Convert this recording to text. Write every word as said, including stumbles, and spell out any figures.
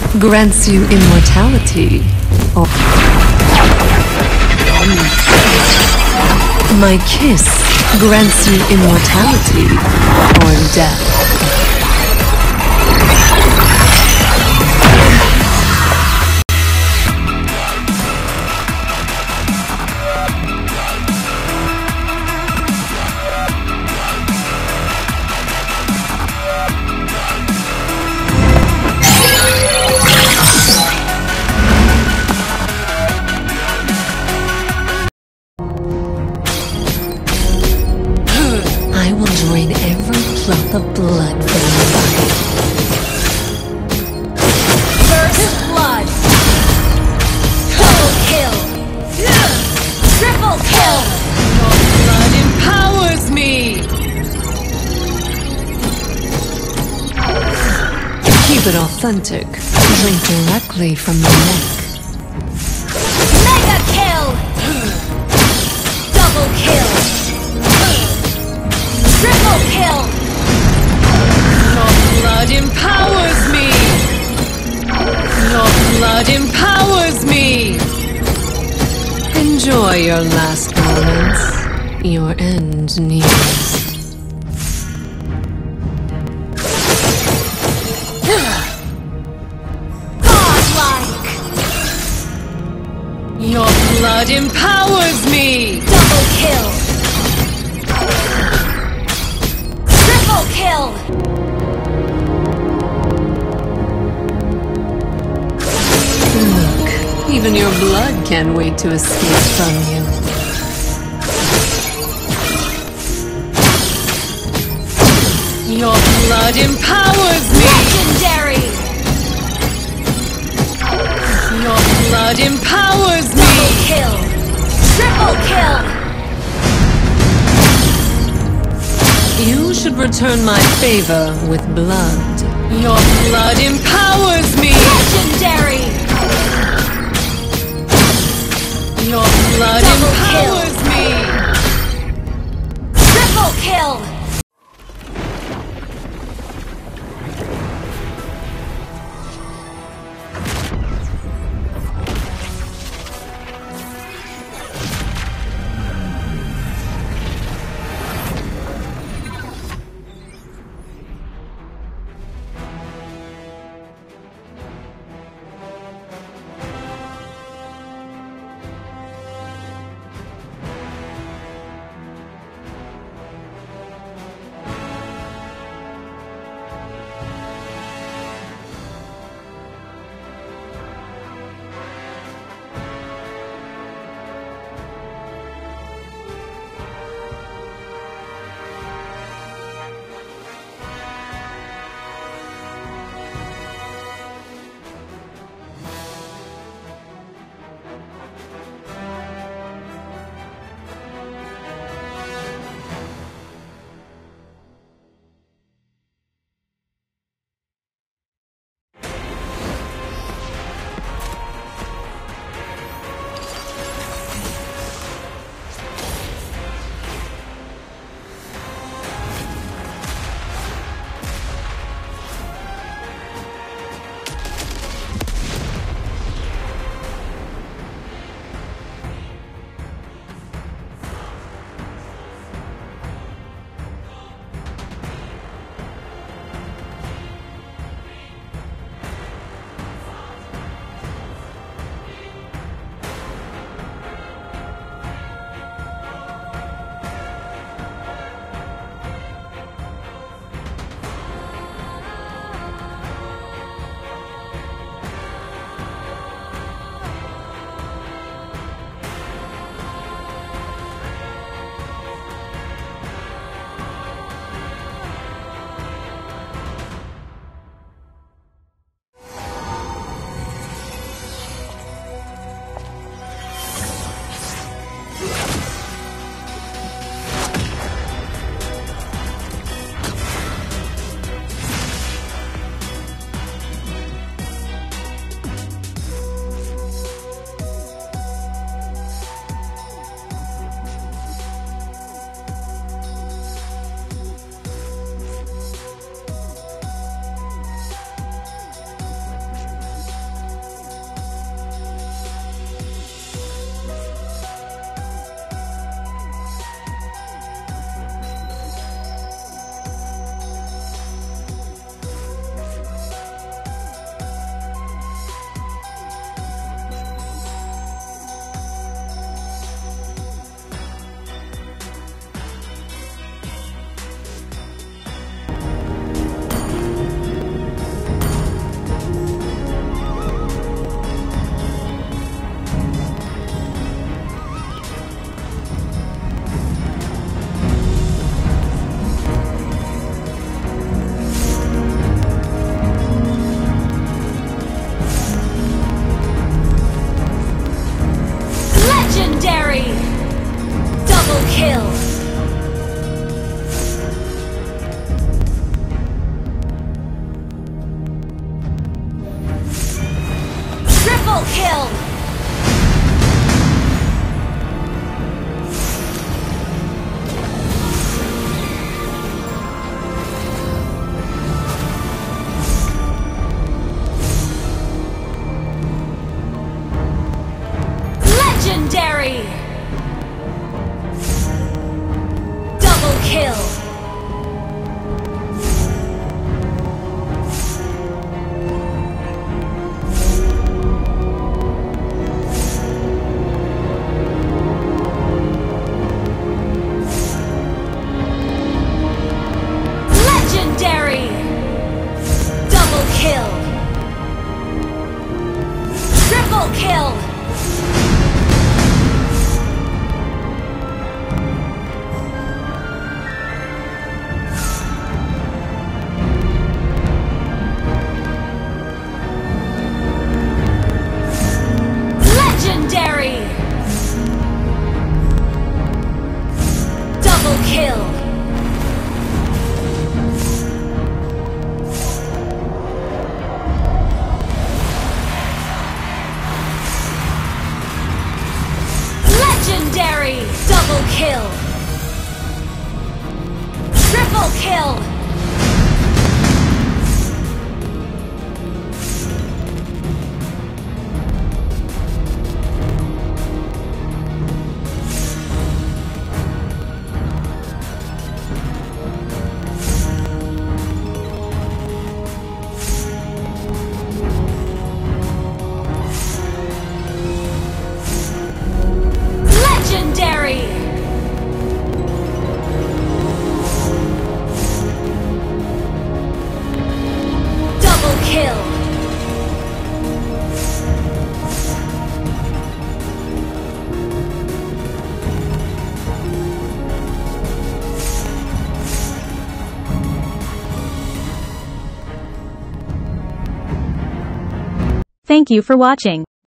grants you immortality, or my kiss grants you immortality or death. I will drain every drop of blood from your body. First blood. Double kill. Triple kill. Your blood empowers me. Keep it authentic. Drink directly from the neck. Mega kill. Double kill. Triple kill. Your blood empowers me. Your blood empowers me. Enjoy your last moments. Your end nears. Godlike. Your blood empowers me. Double kill. Triple kill. Look, even your blood can't wait to escape from you. Your blood empowers me. Legendary. Your blood empowers me. Double kill. Triple kill. You should return my favor with blood. Your blood empowers me. Legendary. Your blood Double kill. empowers me. Triple kill. Triple kill! Legendary! Double kill! Legendary! Double kill! Triple kill! Legendary! Double kill! Legendary! Double kill! Triple kill! Legendary! Double kill! Thank you for watching.